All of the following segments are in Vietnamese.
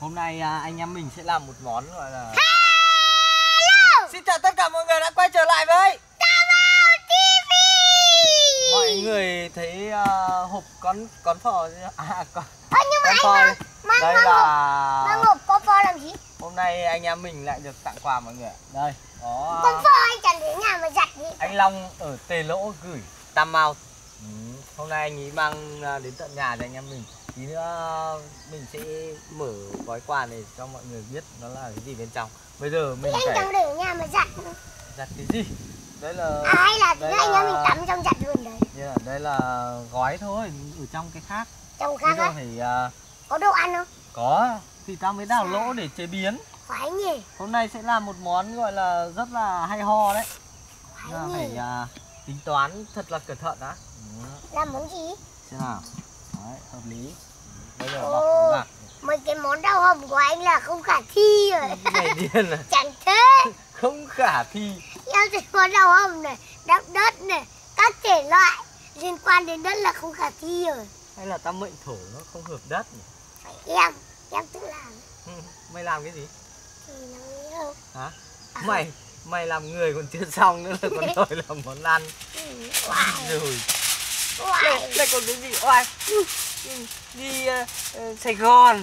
Hôm nay anh em mình sẽ làm một món gọi là Hello. Xin chào tất cả mọi người đã quay trở lại với Tao TV. Mọi người thấy hộp con phở con Nhưng mà phở anh đây là mang hộp con phở làm gì? hôm nay anh em mình lại được tặng quà mọi người. Đây có Con phở anh chẳng đến nhà mà giặt đi. anh Long ở Tề Lỗ gửi Tam Mau. Hôm nay anh ấy mang đến tận nhà cho anh em mình. Tí nữa mình sẽ mở gói quà này cho mọi người biết nó là cái gì bên trong. Bây giờ mình anh phải chẳng để nhà mà giặt. giặt cái gì? Đấy là hay là tí nữa anh em mình tắm trong giặt luôn đấy. yeah, đây là gói thôi, ở trong cái khác. Trong khác á? Phải có đồ ăn không? có thì tao mới đào lỗ để chế biến. Khoái nhỉ. Hôm nay sẽ làm một món gọi là rất là hay ho đấy. Khoái nhỉ. Phải tính toán thật là cẩn thận đã. Làm món gì? Xem nào. Đấy, hợp lý. Bây giờ Ồ, bọc mấy cái món đau hầm của anh là không khả thi rồi. này điên này. Chẳng thế. Không khả thi. Em thấy món đau hầm này, đắp đất này, các thể loại liên quan đến đất là không khả thi rồi. Hay là tao mệnh thổ nó không hợp đất nhỉ? Phải em tự làm. Mày làm cái gì? Thì nó nghĩ không? Hả? Mày làm người còn chưa xong nữa là còn đòi làm món ăn. Rồi. Đây còn cái gì? Oai. Đi Sài Gòn.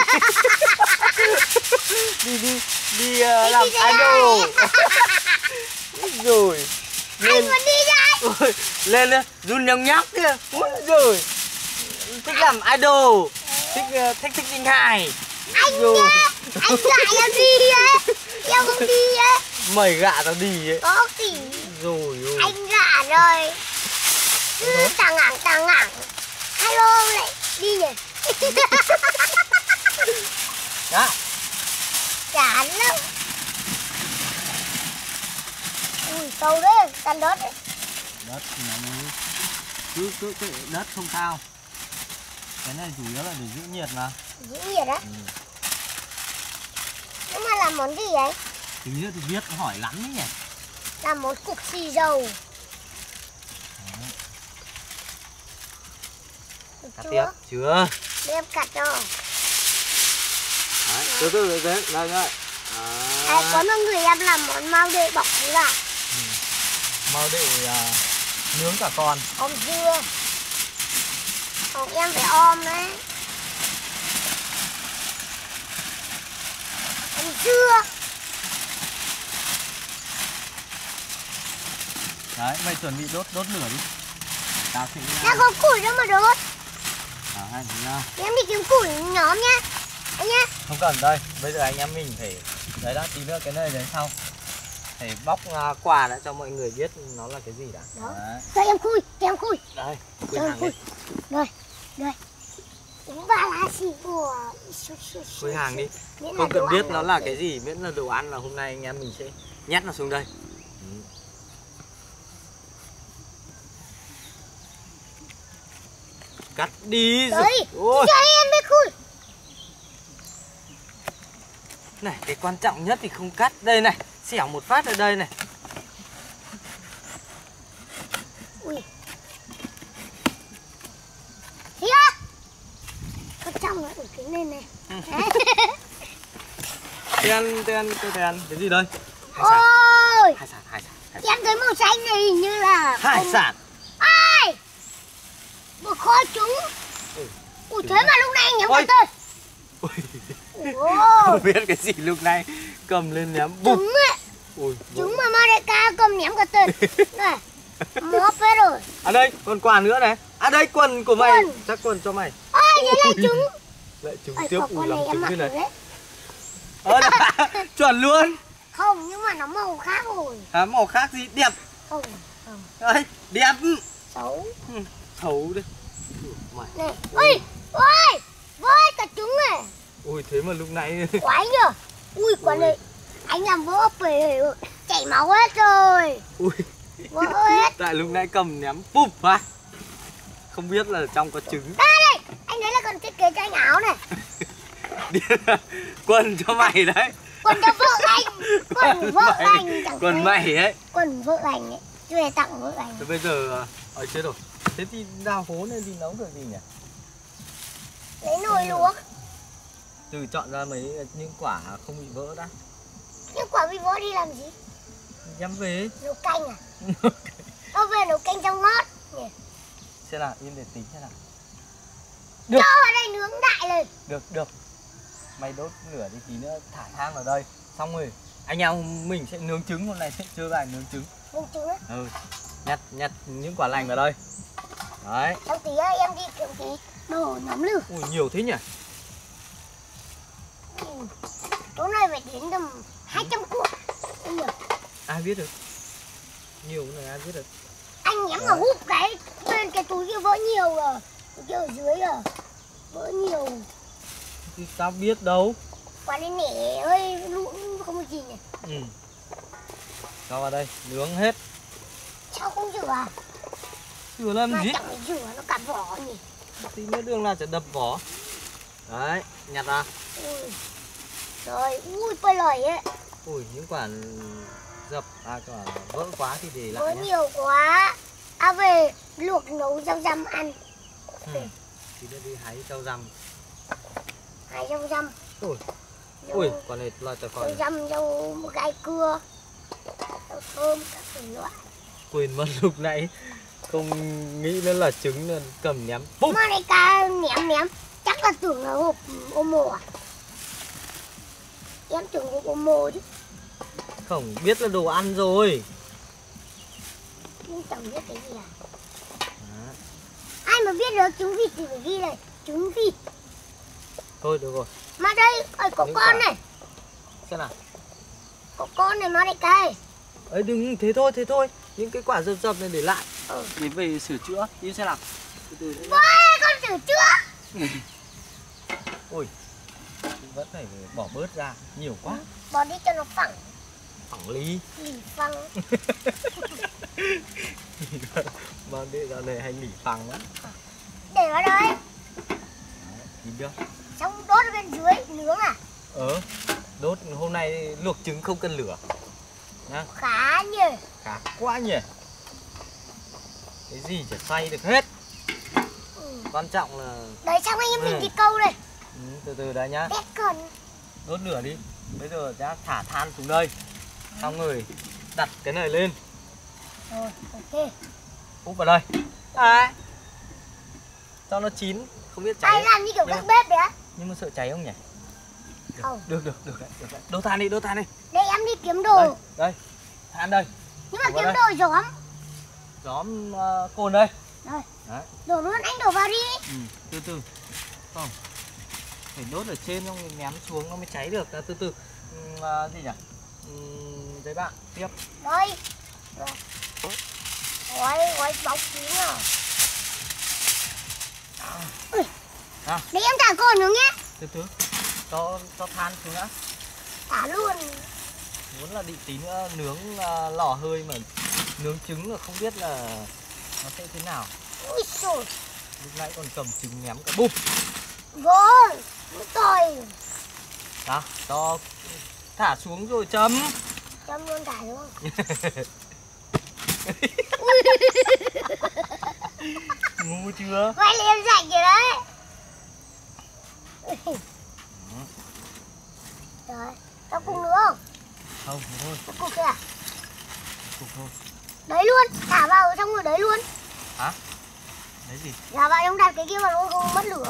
Đi làm idol. Rồi. Anh muốn đi ra. Ôi, lên run nhong nhóc kia. Rồi. Thích làm idol. Thích Đinh Hải. Anh rồi. Anh gạ em đi ấy. Em không đi ấy. Mày gạ tao đi ấy. Có tỷ. Rồi ôi. Anh gạ rồi. Cứ tàng ngẳng. Hello lại đi nhỉ. Đó. Chán lắm. Ui sâu đấy, tan đất đấy. Đất thì nó mới cứ đất không sao. Cái này chủ yếu là để giữ nhiệt mà. Giữ nhiệt á? Nhưng mà làm món gì ấy? Tí nữa thì biết hỏi lắm đấy nhỉ. Làm món cục xì dầu. Cắt tiếp chưa? Để em cắt cho. Đấy, từ đây. Có một người em làm món mau đệ bọc như là mau để nướng cả con. om dưa. Còn em phải om đấy. Om dưa. Đấy, mày chuẩn bị đốt lửa đi. Tao sẽ Đã có củi đâu mà đốt. Đấy, nhá. Em đi kiếm củi nhóm nhá. Anh nhá. Không cần đây, bây giờ anh em mình phải đấy đã, tí nữa cái này đến sau. Phải bóc quà đã cho mọi người biết nó là cái gì đã. Đó. Cho em khui. Đây, Cho em khui. Rồi. Uống ba lá xì của khui hàng đi. Miễn là Không cần đồ biết ăn nó là cái gì, miễn là đồ ăn là hôm nay anh em mình sẽ nhét nó xuống đây. Cắt đi. đấy. Ôi. Cho em mới khui. Này, cái quan trọng nhất thì không cắt. Đây này, xẻo một phát ở đây này. Ui. Thấy á. Có trong nó ở cái này này. Tên. Cái gì đây? Ôi. Hải sản. Em thấy màu xanh này hình như là Hải sản. ai một kho trứng. Ui thế mà lúc này anh nhắm vào tôi. Không biết cái gì lúc này cầm lên ném bụp. Trứng ấy. Trứng mà Mareka cầm ném cả tên. Này. Móp hết rồi. À đây, còn quà nữa này. À đây, quần của mày. Chắc quần cho mày. Ôi, thế là trứng. Lại trứng tiếp. Ui, lắm trứng như như này. đấy. Chuẩn luôn. Không, nhưng mà nó màu khác rồi. Màu khác gì? Đẹp. Không. Đấy, đẹp. Xấu. Xấu đấy. Này. Ui, vơi cả trứng này. Ui, thế mà lúc nãy Quái nhờ. Ui, quả này anh làm vỡ bể chảy máu hết rồi. Ui. Vỡ hết. Tại lúc nãy cầm ném bụp à. Không biết là trong có trứng. Đây, anh thấy là còn thiết kế cho anh áo này. Quần cho mày đấy. Quần cho vợ anh. Quần vợ anh chẳng Quần mày ấy. Quần vợ anh ấy. Chưa tặng vợ anh. Thế bây giờ ở chết rồi. Thế thì đào hố nên thì nấu được gì nhỉ? Lấy nồi luộc. Từ chọn ra những quả không bị vỡ đã. Những quả bị vỡ đi làm gì? Nhắm về. Nấu canh à? Nó về nấu canh trong ngót nhỉ? Xem nào, im để tính xem nào. Được. Cho vào đây nướng đại lên. Được. Mày đốt lửa đi tí nữa thả than vào đây. Xong rồi anh em mình sẽ nướng trứng, hôm nay sẽ chơi bài nướng trứng. Nướng trứng á? Ừ. Nhặt những quả lành vào đây. Đấy. Xong tí em đi kiếm tí đồ nhóm lửa. Ui nhiều thế nhỉ? Chỗ này phải đến tầm 200 cuộn. Nhiều. Ai biết được? Nhiều này ai biết được? Anh nhắm mà hút cái bên cái túi kia vỡ nhiều rồi. Kia ở dưới rồi. Vỡ nhiều. Thì tao biết đâu. Quả này nẻ hơi lũn không có gì nhỉ? Ừ. Cho vào đây, nướng hết. Sao không rửa à? Rửa làm mà gì? chẳng phải rửa nó cả vỏ nhỉ? Tí nữa đường nào sẽ đập vỏ. Đấy, nhặt ra. Ui. Rồi, ui bơi lời ấy. Ui, những quả dập, quả vỡ quá thì để lại Vỡ nhé. nhiều quá. À về luộc nấu rau răm ăn. Ừ. Tí nữa đi hái rau răm. Hái rau răm. Ui, quả này là tao Rau coi. răm, rau gai cưa. Rau thơm, các loại. Quên mất lúc nãy không nghĩ nó là trứng nên cầm ném. Bum. Mà này ca ném. Chắc là tưởng là hộp Omo à? Em tưởng hộp Omo chứ. Không biết là đồ ăn rồi. Nhưng chẳng biết cái gì à? Đó. Ai mà biết được trứng vịt thì phải ghi này. Trứng vịt. Thôi được rồi. Mà đây, ở có Những con quả. này. Xem nào. Có con này mà này cay. Ấy đừng thế thôi. Những cái quả dập này để lại. Để về sửa chữa. Đi xem nào. Từ từ nữa. Ôi, con sửa chữa. Ui. Vẫn phải bỏ bớt ra. Nhiều quá. Bỏ đi cho nó phẳng. Phẳng lý. Lì phẳng. Vâng, để dạo này hay nghỉ phẳng lắm. Để vào đây. Nhìn được. Xong đốt ở bên dưới nướng à? Đốt hôm nay luộc trứng không cần lửa. Nhá. Khá nhỉ. Khá quá nhỉ. Cái gì chả xoay được hết. Quan trọng là Đấy xong anh em mình đi câu đây. từ từ đấy nhá. Tét cần. Đốt lửa đi. Bây giờ đã thả than xuống đây. Xong rồi đặt cái này lên. Rồi, ok. Úp vào đây. Đấy. Cho nó chín. Không biết cháy. Ai làm như kiểu các bếp đấy á? Nhưng mà sợ cháy không nhỉ? Không. Được đấy. Đốt than đi. Đây em đi kiếm đồ. Đây. Than đây. Nhưng mà Đổ vào kiếm đây. đồ gióm. Gióm cồn đây. Đây. Đấy. Đổ luôn, anh đổ vào đi. Từ từ. Không. Phải đốt ở trên không ném xuống nó mới cháy được. Từ từ. Gì nhỉ? Giấy bạn. Tiếp. Đây. Ôi, bóng chín rồi. Để em thả cồn nữa nhé. Từ từ. Cho than xuống đã. Thả luôn. Muốn là định tí nữa nướng lò hơi mà nướng trứng là không biết là nó sẽ thế nào. Ui xồi. Lúc nãy còn cầm trứng ném cả bụp. Vâng. Rồi. Đó, cho thả xuống rồi chấm. Chấm luôn thả luôn. Ngu chưa? Quay lên dạy kìa đấy. Rồi, tao cùng nữa không? Không, thôi. Cục kìa. Cục thôi. Đấy luôn, thả vào xong rồi đấy luôn. Hả? Đấy gì? Thả vào trong đặt cái kia vào luôn không mất lửa.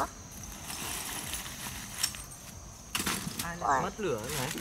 Ai lại mất lửa thế này?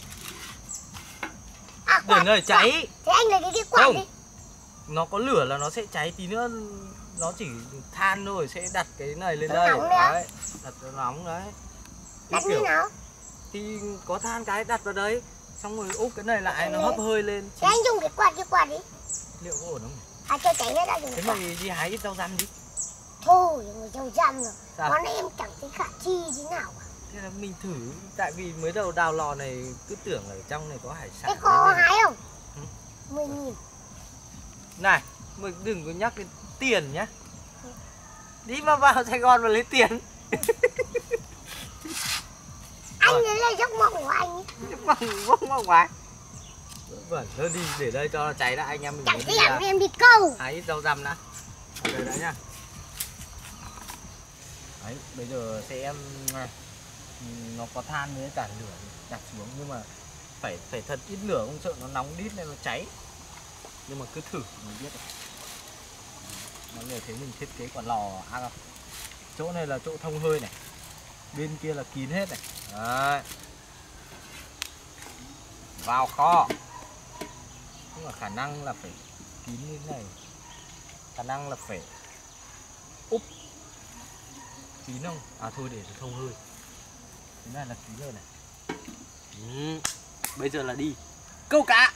À, Để nơi cháy. Thế anh lấy cái kia quạt Không. đi. Nó có lửa là nó sẽ cháy, tí nữa nó chỉ than thôi, sẽ đặt cái này lên Nó đây. nóng đấy á? Đấy, đặt nó nóng đấy. Đặt Cái như nào? thì có than cái đặt vào đấy, xong rồi úp cái này lại nó hấp hơi lên. Thế anh dùng cái quạt đi. Liệu có ổn không? À cho cháy hết đã dùng Thế cái quạt. mày đi hái ít rau răm đi. Thôi, người dâu răm rồi. Sao? Món này em chẳng thấy khả chi thế nào cả. Thế là mình thử, tại vì mới đầu đào lò này cứ tưởng ở trong này có hải sản. Thế có nên- hái không? Ừ. 10.000. Này, mày đừng có nhắc đến tiền nhá. Đi mà vào Sài Gòn mà lấy tiền. Anh lấy là giấc mộng của anh ấy. Mong ngoài. Vẩn thôi đi, để đây cho nó cháy đã, anh em mình Chẳng mới thấy đi hẳn em đi câu. hái ít rau răm đã. Ở đây đã nhá. Đấy, bây giờ sẽ nó có than với cả lửa đặt xuống, nhưng mà phải thật ít lửa, không sợ nó nóng đít nên nó cháy. Nhưng mà cứ thử mình biết rồi. Mọi người thấy mình thiết kế quả lò không? Chỗ này là chỗ thông hơi này, bên kia là kín hết này. Đấy. Vào kho. Nhưng mà khả năng là phải kín như thế này, khả năng là phải úp kín không? À thôi để thông hơi. Thế này là kín rồi này. Bây giờ là đi câu cá.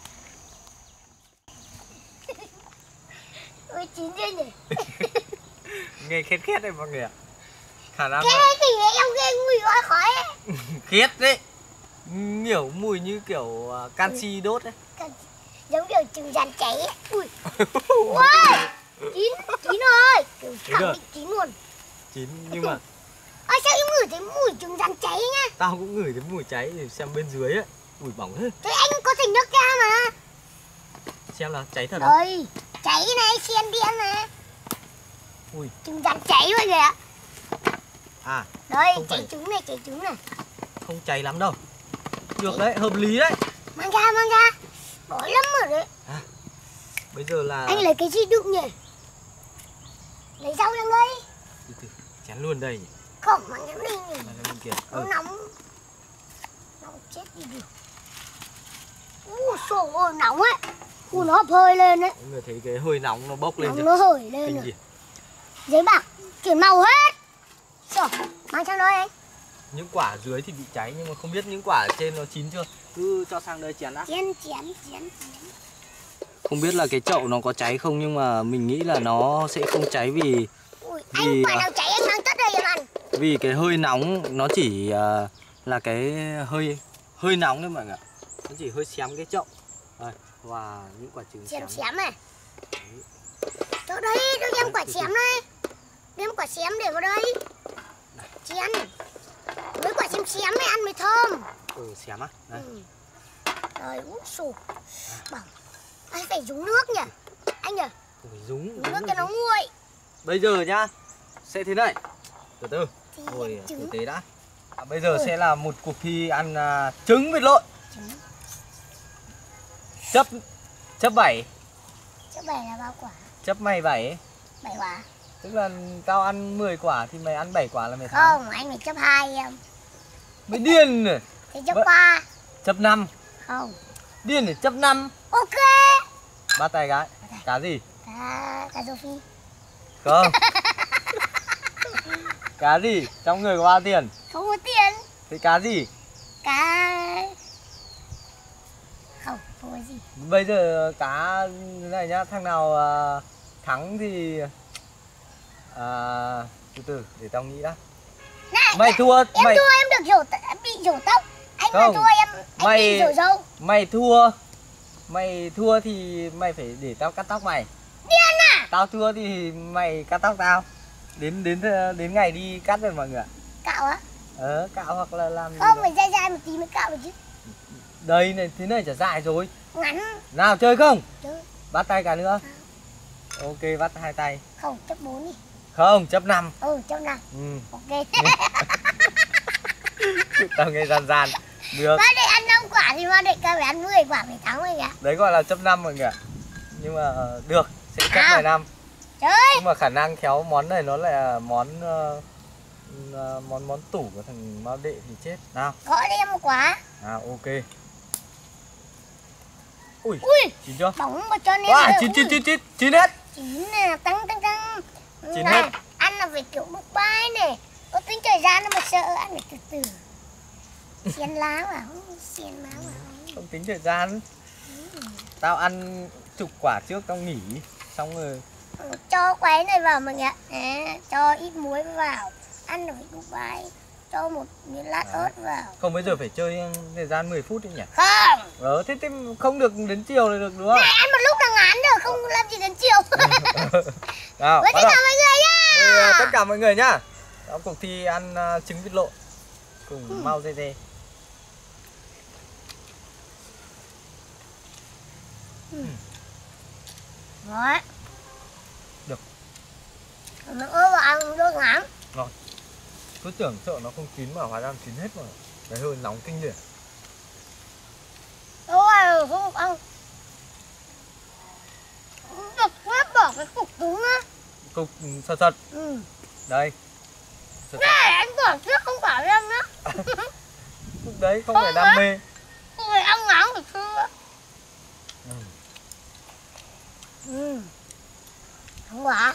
Ôi chín chưa nhỉ? Nghe khét khét đấy mọi người ạ. Khả năng Cái gì vậy em ghê mùi quá khói ấy. khét đấy. Nhiều mùi như kiểu canxi đốt đấy. Giống kiểu trứng rán cháy ấy. Ui. Wow. Chín rồi. Kiểu khẳng định chín luôn. Chín nhưng mà Ôi sao em ngửi thấy mùi trứng rán cháy nhá. tao cũng ngửi thấy mùi cháy, thì xem bên dưới ấy. Mùi bỏng thế. Thế anh có thành nước ra mà. Xem là cháy thật không? Rồi. Cháy này, xiên đen này. Ui. Trứng rán cháy mọi người ạ. À. Đây, Không cháy phải. trứng này, cháy trứng này. Không cháy lắm đâu. Được đấy, hợp lý đấy. Mang ra. Bỏ lắm rồi đấy. À, bây giờ là Anh lấy cái gì đựng nhỉ? Lấy rau trong đây. từ chén luôn đây nhỉ. Không, mang cái này nhỉ. Mang cái bên kia. Nó nóng. Nóng chết đi được. Trời ơi, nóng ấy. Nó hấp hơi lên đấy. Mọi người thấy cái hơi nóng nó bốc lên Nóng chưa? nó hởi lên Kinh rồi. gì? Giấy bạc chuyển màu hết. Rồi, mang sang đây anh. Những quả ở dưới thì bị cháy, nhưng mà không biết những quả ở trên nó chín chưa. Cứ cho sang đây chén đã. Chén. Không biết là cái chậu nó có cháy không, nhưng mà mình nghĩ là nó sẽ không cháy vì Ui, anh quả nào cháy anh mang tất đây em ăn. vì cái hơi nóng nó chỉ là cái hơi nóng thôi mọi người ạ. Nó chỉ hơi xém cái chậu. Đây, và những quả trứng Xém này. Cho đây, cho em quả xém này. Đem quả xém để vào đây. Chén. Với quả xém này ăn mới thơm. Xém á. Đây. Rồi, út sụp. Bỏng. Anh phải dùng nước nhỉ? Anh nhỉ? Không phải rúng Nước cho nó nguội. Bây giờ nhá, sẽ thế này. Từ từ, Thì ngồi tử trứng. tế đã. Bây giờ sẽ là một cuộc thi ăn trứng vịt lộn. Chấp 7. Chấp 7 là bao quả? Chấp mày 7. 7 quả. Tức là tao ăn 10 quả thì mày ăn 7 quả là mày thắng. Không, anh phải chấp 2 em. Mày điên rồi. Thì chấp 3. Chấp 5. Không. Điên để chấp 5. Ok. Bắt tay cái. Cá gì? Cá rô phi. Không. Cá gì? Trong người có bao tiền? Không có tiền. Thế cá gì? Cá... Không có gì. Bây giờ cá thế này nhá, thằng nào thắng thì từ từ để tao nghĩ đã. Này, Mày thua, em mày thua em được bị rổ tóc. Anh mà Không, thua em mày- bị rổ râu. Mày thua thì mày phải để tao cắt tóc mày. Điên à? Tao thua thì mày cắt tóc tao. Đến ngày đi cắt rồi mọi người ạ. Cạo á? Cạo hoặc là làm Không, phải dai dai một tí mới cạo được chứ. đây này, thế này chả dài rồi. Ngắn. Nào chơi không? Chơi. Bắt tay cả nữa. Ok, bắt 2 tay. Không, chấp 4 đi. Không, chấp 5. Chấp 5. Ừ. Ok. Tao nghe gian. Được. Bác định ăn 5 quả thì bác định phải ăn 10 quả phải thắng rồi kìa. Đấy gọi là chấp 5 mọi người ạ. Nhưng mà được, sẽ chấp À. 15. Chơi. Nhưng mà khả năng khéo món này nó là món tủ của thằng Mao Đệ thì chết. Nào. Gọi cho em một quả. Ok. Ui, Ui, chín chưa? bóng mà cho nên Wow, chín hết. Chín nè, tăng. Chín Này, hết. ăn là phải kiểu bốc bay này. Có tính thời gian mà sợ ăn phải từ từ. Xiên lá vào, xiên lá vào. Không tính thời gian. Tao ăn chục quả trước tao nghỉ. Xong rồi Cho quái này vào mọi người ạ. Cho ít muối vào. Ăn là phải bốc bay. Cho một miếng lát ớt vào. không, bây giờ phải chơi thời gian 10 phút đi nhỉ? Không. Thế không được đến chiều này được đúng không? Này, ăn một lúc là ngán rồi, không làm gì đến chiều. Nào, Với bắt tất cả đầu. mọi người nhá. Đây, tất cả mọi người nhá. Đó, cuộc thi ăn trứng vịt lộn cùng Mao Dê Dê. Rồi. Được. Nó ớt vào ăn đôi ngán. Ngon. Cứ tưởng sợ nó không chín mà hóa ra chín hết mà. Cái hơi nóng kinh điển. Ôi, không ăn. Được quá, bỏ cái cục cứng á. Cục sật sật. Ừ. Đây. Này, anh bỏ trước không bảo em nhá. Lúc đấy không phải đam mê. Cô phải ăn ngán của xưa. Ừ. Ừ. Không quả.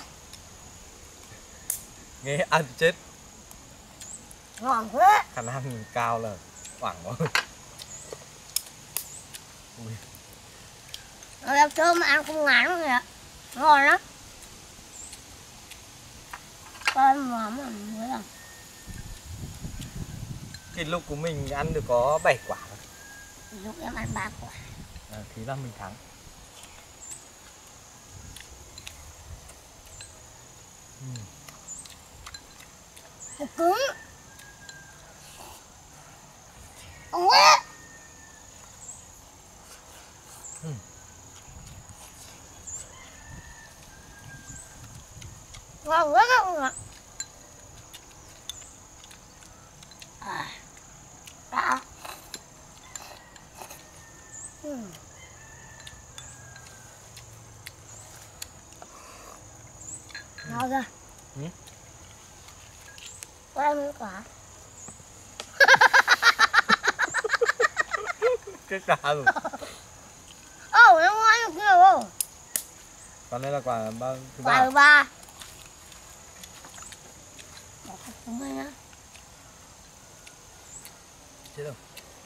Nghe ăn chết. Ngon thế. Khả năng cao là khoảng rồi. Ui. Nó làm cơm mà ăn không ngán kìa. Ngon lắm. Con mà mới làm. Cái lúc của mình ăn được có 7 quả thôi. Lúc em ăn 3 quả. Thì là mình thắng. Cục cứng. Ủa. Ngon quá các bạn ạ. Đã. Ngon ra. Có em mấy quả. Cái cả rồi. Ồ, nó ngon được nhiều không? Còn đây là quả thứ Quả ba. thứ 3. Bỏ cục cứng đây nhá. Chết rồi.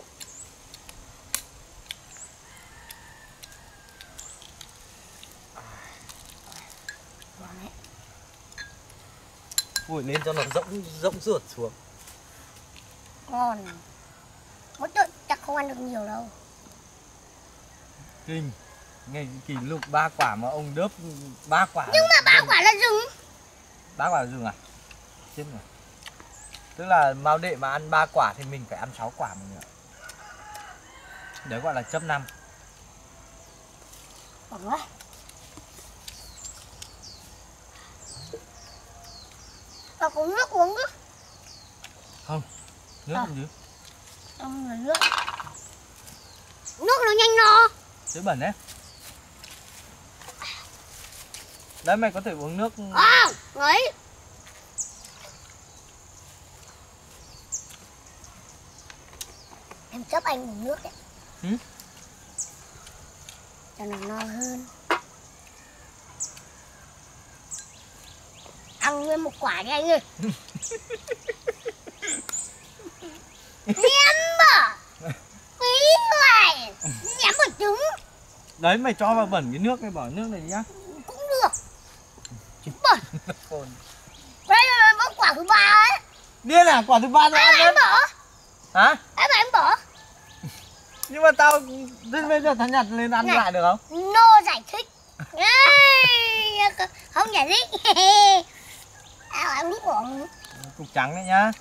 Ui, lên cho nó rỗng ruột xuống. Ngon. Mỗi tội chắc không ăn được nhiều đâu. Kinh. Ngay kỷ lục 3 quả mà ông đớp 3 quả. Nhưng mà 3 quả là rừng. 3 quả rừng à? Chết rồi. Tức là Mao Đệ mà ăn 3 quả thì mình phải ăn 6 quả mình ạ. Đấy gọi là chấp 5. Còn quá. Và có nước uống chứ. Không. Nước làm gì? Không là nước. Nước nó nhanh no. Chứ bẩn đấy. Đấy mày có thể uống nước. Ấy. Em chấp anh uống nước đấy. Cho nó no hơn. Ăn nguyên một quả đi anh ơi. Nhắm bỏ. Quý hoài. Nhắm một trứng. Đấy mày cho vào bẩn cái nước này, bỏ nước này nhá. Cũng được. Bẩn. Đây là món quả thứ 3 ấy. Điên à, quả thứ 3 rồi ăn Em đấy. bỏ. Hả? Em bỏ. Nhưng mà tao đến bây giờ thằng nhặt lên ăn này, lại được không? No giải thích. Không giải thích. Ăn nước bỏ. Cục trắng đấy nhá.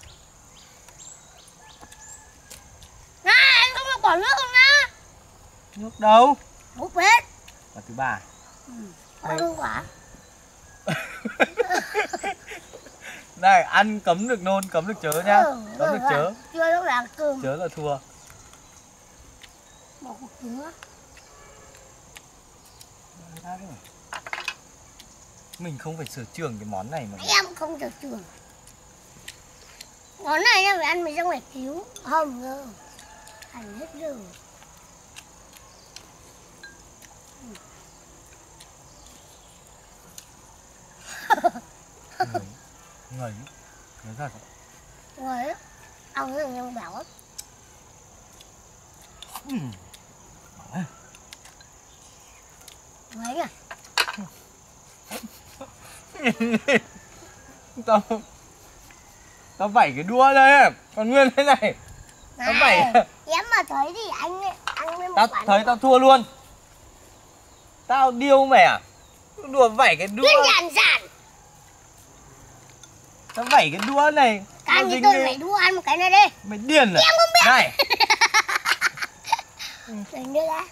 Này, anh không được bỏ nước không nhá. Nước đâu? Múc hết. Quả thứ 3. Bỏ luôn quả. Này, ăn cấm được nôn, cấm được chớ nhá. Cấm được chớ. Chưa lúc là cơm. Chớ là thua. Bỏ cục trứng á. Mình không phải sở trường cái món này mà. Em không được trường. Món này em phải ăn mình ra ngoài cứu. Không cơ. Ăn hết rồi. Ngấy. Ngấy thật. Ngấy. Ăn rất nhiều béo lắm. Ngấy à? Tao vẩy cái đũa đây, còn nguyên thế này. Tao vẩy. Em mà thấy thì anh ăn nguyên một Tao quả. thấy tao thua luôn. Tao điêu mày à? Đùa vẩy cái đũa. Đơn giản giản. Tao vẩy cái đũa này. Ăn thì tôi phải đua ăn một cái này đi. Mày điên à? Em không biết. Này. Rồi đưa ra.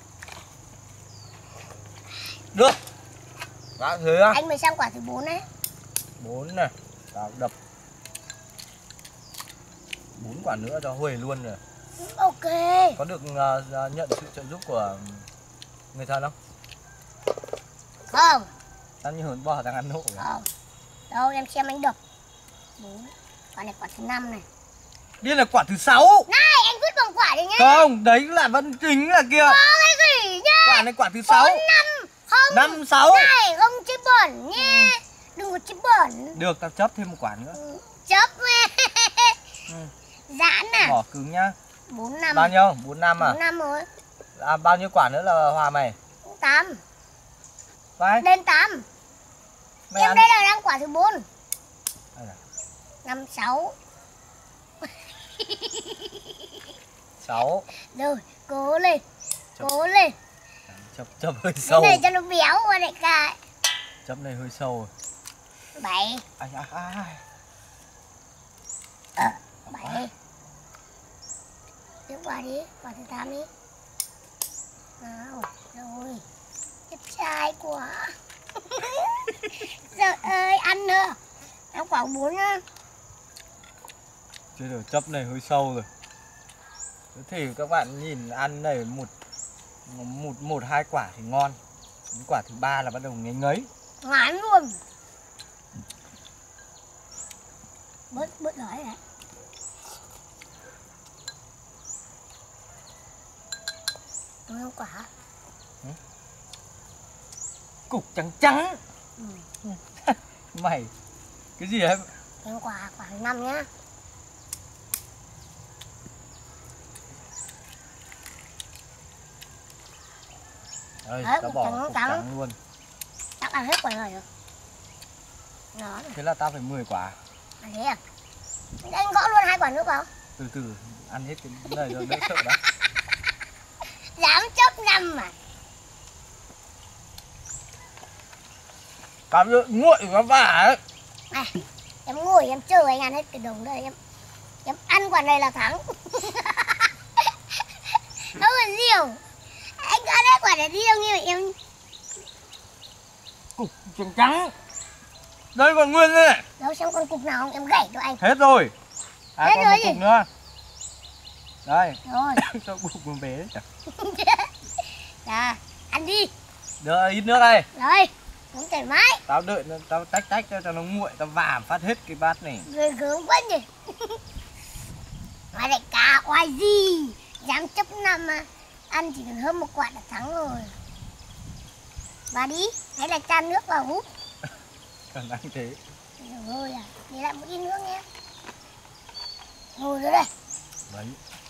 Được. Đã thế á. Anh mới sang quả thứ 4 đấy. 4 này, tao đập 4 quả nữa cho Huệ luôn rồi. Ok. Có được nhận sự trợ giúp của người thân không? Không. Tao như hồn bò đang ăn hộ. Không. Đâu em xem anh đập. 4. Quả này quả thứ 5 này. Đây là quả thứ 6. Này anh vứt bằng quả đi nhá. Không, đấy là vẫn chính là kia. Có cái gì nhá. Quả này quả thứ 6. 4, 5. Không. 5, 6. Này không chơi bẩn nha. Đừng có chơi bẩn. Được, tao chấp thêm một quả nữa. Chấp mẹ. Giãn à. Bỏ cứng nhá. 4, 5. Bao nhiêu? 4, 5 à? 4, 5 rồi. À, bao nhiêu quả nữa là hòa mày? 8. Vai. Lên 8. Mày Em ăn. đây là đang quả thứ 4. Đây này. 5, 6. 6. Rồi, cố lên. Cố lên. Chấp hơi sâu. Cái này cho nó béo qua đại ca. Chấp này hơi sâu rồi. 7. Ai à, à. 7. Tiếp quả đi, quả thứ 8 đi. Nào, rồi. Đẹp trai quá. Trời ơi, ăn nữa. Ăn quả 4 á. Chưa được, chấp này hơi sâu rồi. Thế thì các bạn nhìn ăn này một hai quả thì ngon. Đến quả thứ 3 là bắt đầu ngấy ngấy. Ngán luôn. Bớt nói này. Đúng không quả? Cục trắng trắng. Ừ. Mày cái gì đấy? Cái quả thứ 5 nhá. Đây, Đấy, tao cục bỏ trắng cục trắng. trắng luôn. Tao ăn hết quả rồi. Đó. Thế là tao phải 10 quả. À thế à? Anh gõ luôn 2 quả nữa vào. Từ từ ăn hết cái này rồi đỡ sợ đó. Dám chấp 5 mà. Tao nguội nó vả ấy. Này, em ngồi em chờ anh ăn hết cái đồng đây em ăn quả này là thắng. Không còn nhiều. Anh ăn hết quả này riêng như em. Cục trắng trắng. Đây còn nguyên đây này. Đâu xem con cục nào không em gãy cho anh. Hết rồi. À, Hết còn rồi một gì? cục nữa. Đây. Rồi. Cho cục con bé đấy. Dạ, ăn đi. Đỡ ít nước đây. Rồi, cũng thoải mái. Tao đợi tao tách cho nó nguội, tao vả phát hết cái bát này. Người gớm quá nhỉ. Mà đại ca oai gì. Dám chấp 5 mà. Ăn chỉ cần hơn một quả là thắng rồi. Và đi, hay là chan nước vào hút. Còn ăn thế. Rồi à, để lại một ít nước nhé. Ngồi rồi đây. Đấy.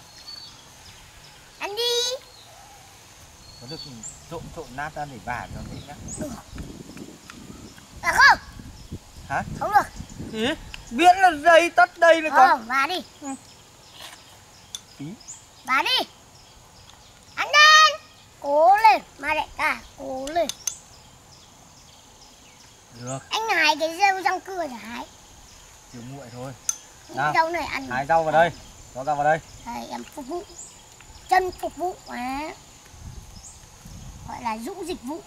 Ăn đi. Có được trộn nát ra để vả cho dễ nhá. Được. À không. Hả? Không được. Ý? Biết là dây tắt đây nữa con. Bà đi. Tí. Bà đi. Ăn lên. Cố lên. Mà đại ca, cố lên. Được. Anh hái cái rau rau cưa rồi hái. Chỉ nguội thôi. Những Nào. rau này ăn. Hái rau vào đây. Cho rau vào đây. Đây em phục vụ. Chân phục vụ mà. Gọi là dũng dịch vụ.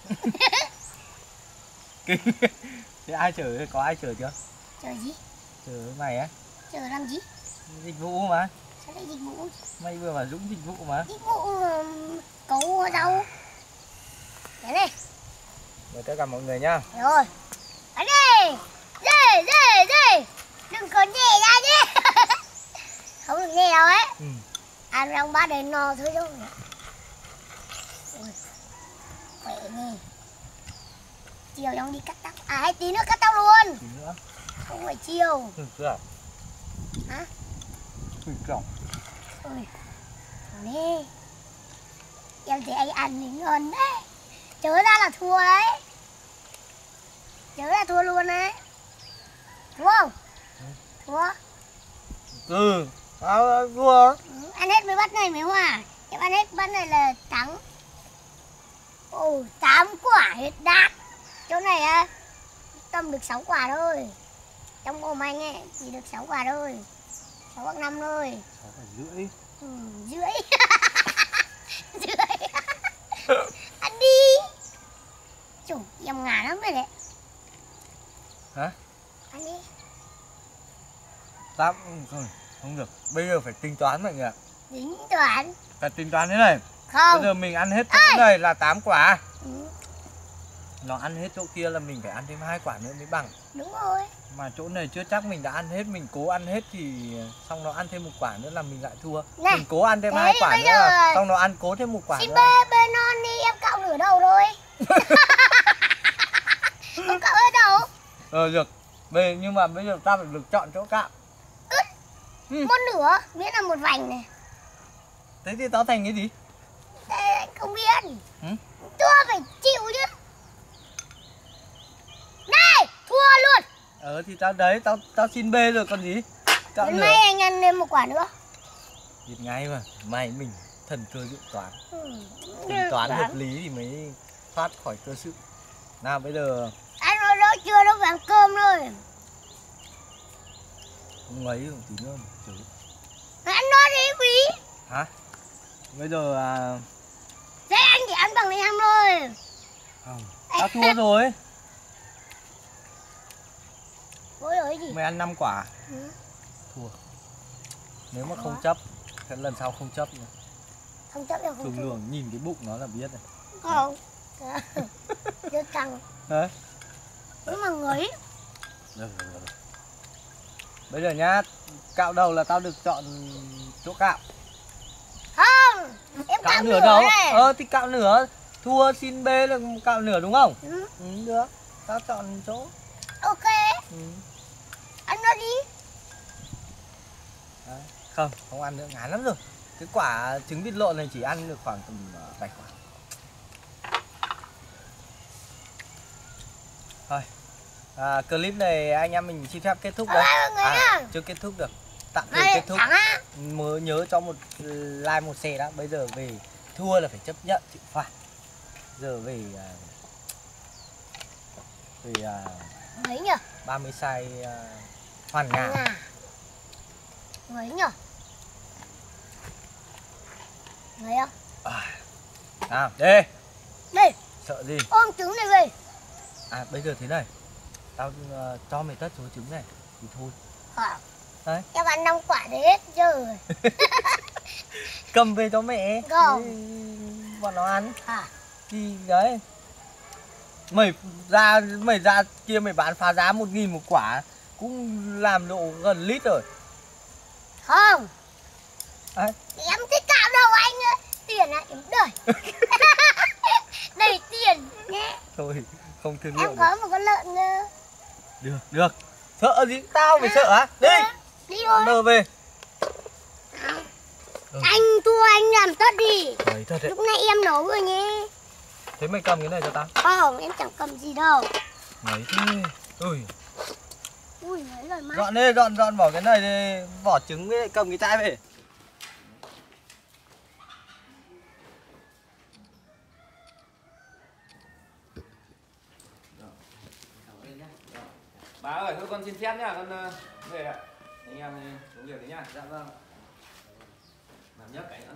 Kinh. Thế ai chở, có ai chở chưa? Chờ gì? Chở mày á. Chờ làm gì? Dịch vụ mà. Sao lại dịch vụ? Mày vừa bảo Dũng dịch vụ mà. Dịch vụ cấu rau. Đấy này. Mời tất cả mọi người nhá. Rồi. Ở đây. Dê. Đừng có nhẹ ra nhé. Không được nhẹ đâu ấy. Ừ. Ăn rau bát đấy no thôi đâu. Ui. Khỏe nè. Chiều xong đi cắt tóc. À hay tí nữa cắt tóc luôn. Tí nữa. Không phải chiều. Chưa. Hả? Cỏng. Ui. Nè. Em thấy anh ăn thì ngon đấy. Chớ ra là thua đấy. Chớ là thua luôn đấy. Đúng không? Thua. Ừ. Tao thua. Ăn hết mấy bát này mới hòa. Em ăn hết bát này là thắng. Ồ, 8 quả hết đạt. Chỗ này á, tầm được 6 quả thôi. Trong ôm anh ấy chỉ được 6 quả thôi. 6 hoặc 5 thôi. 6,5. Rưỡi. Rưỡi. Ăn đi. Chủ, em ngán lắm rồi đấy. Hả? Ăn đi. Tắm không được. Bây giờ phải tính toán mọi người ạ. Tính toán. Phải tính toán thế này. Không. Bây giờ mình ăn hết chỗ này là 8 quả. Ừ, Nó ăn hết chỗ kia là mình phải ăn thêm 2 quả nữa mới bằng. đúng rồi. Mà chỗ này chưa chắc mình đã ăn hết, mình cố ăn hết thì xong nó ăn thêm 1 quả nữa là mình lại thua. Này, Mình cố ăn thêm thế 2 quả bây nữa giờ là xong nó ăn cố thêm 1 quả Xin nữa. bê non đi, em cạo nửa đầu rồi. Không cạo hết đâu. Được. Nhưng mà bây giờ ta phải được chọn chỗ cạo. Một nửa, miễn là một vành này. Thế thì tao thành cái gì? Thế anh không biết. Ừ? Thua phải chịu chứ. Này, thua luôn. Thì tao xin bê rồi còn gì. Cạo Hôm nửa. nay anh ăn thêm một quả nữa. Biết ngay mà, may mình thần cơ dự toán. Tính Toán hợp lý thì mới thoát khỏi cơ sự. Nào bây giờ Ăn rồi đó chưa, đâu phải ăn cơm thôi. không ấy một tí nữa chứ. Ăn nó đi quý. Hả? Bây giờ Thế anh chỉ ăn bằng em thôi. không. Tao thua rồi. Ôi ơi gì? Mày ăn 5 quả. Ừ. Thua. Nếu mà không chấp, cái lần sau không chấp nữa. Không chấp em không Thường chấp. lường nhìn cái bụng nó là biết này. Không. Chưa căng. Đấy. Nhưng mà ngấy. Được. Bây giờ nhá, cạo đầu là tao được chọn chỗ cạo. Không. Em cạo nửa đầu. này. Thì cạo nửa. Thua xin bê là cạo nửa đúng không? Ừ. Được. Tao chọn chỗ. Ok. Ừ. Ăn nó đi. Đấy. Không ăn nữa, ngán lắm rồi. Cái quả trứng vịt lộn này chỉ ăn được khoảng tầm 7 quả. Thôi. Clip này anh em mình xin phép kết thúc đấy. Bye mọi người nhá. Chưa kết thúc được. Tạm thời Này, kết thúc. thắng á. Mới nhớ cho một like một share đã. Bây giờ về thua là phải chấp nhận chịu phạt. Giờ về Ngấy nhở. 30 sai hoàn ngà. Ngấy nhở. Ngấy không? Nào, đi. Đây, Sợ gì? ôm trứng này về. Bây giờ thế này. Tao cho mày tất số trứng này thì thôi. Đấy. Em ăn 5 quả đấy hết giờ. Cầm về cho mẹ. Không. Bọn nó ăn. À, Thì đấy. Mày ra kia mày bán phá giá 1.000 một quả cũng làm độ gần lít rồi. không. Đấy. Em thích cạo đầu anh ơi. Tiền á, em đời. Đầy tiền nhé. Thôi, không thương lượng Em có một con lợn nữa. được. Sợ gì? Tao phải sợ hả? Đi. Đi thôi. Nờ về. Anh thua anh làm tất đi. Đấy, thật đấy. Lúc này em nấu rồi nhé. Thế mày cầm cái này cho tao. Không, em chẳng cầm gì đâu. Đấy thế. Ui. Ui, lấy rồi má. Dọn đi, dọn bỏ cái này đi, vỏ trứng với cầm cái chai về. Bà ơi, thôi con xin phép nhá, con về ạ. Anh em xuống việc đấy nhá. Dạ vâng. Làm nhấp cái nữa.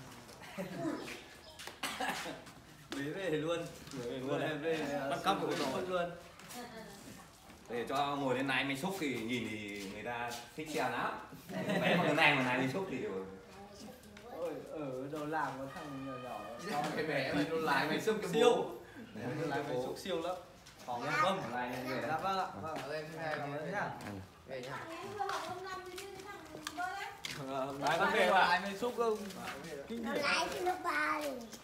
Bế về luôn. Bắt cóc của con luôn. Để cho ngồi lên này mình xúc thì nhìn thì người ta thích xem lắm. Bé con này mà này mình xúc thì Ôi, ở đâu làm có thằng nhỏ nhỏ. cái bé mày luôn lại mày xúc cái Siêu. bố. Lái mày xúc siêu lắm. Có nghe không? Lại về. Dạ vâng ạ. Vâng. Cảm ơn nhá. Về nhá. Lái con về mà ai mày xúc không? Kinh Nó lái cái nước ba rồi.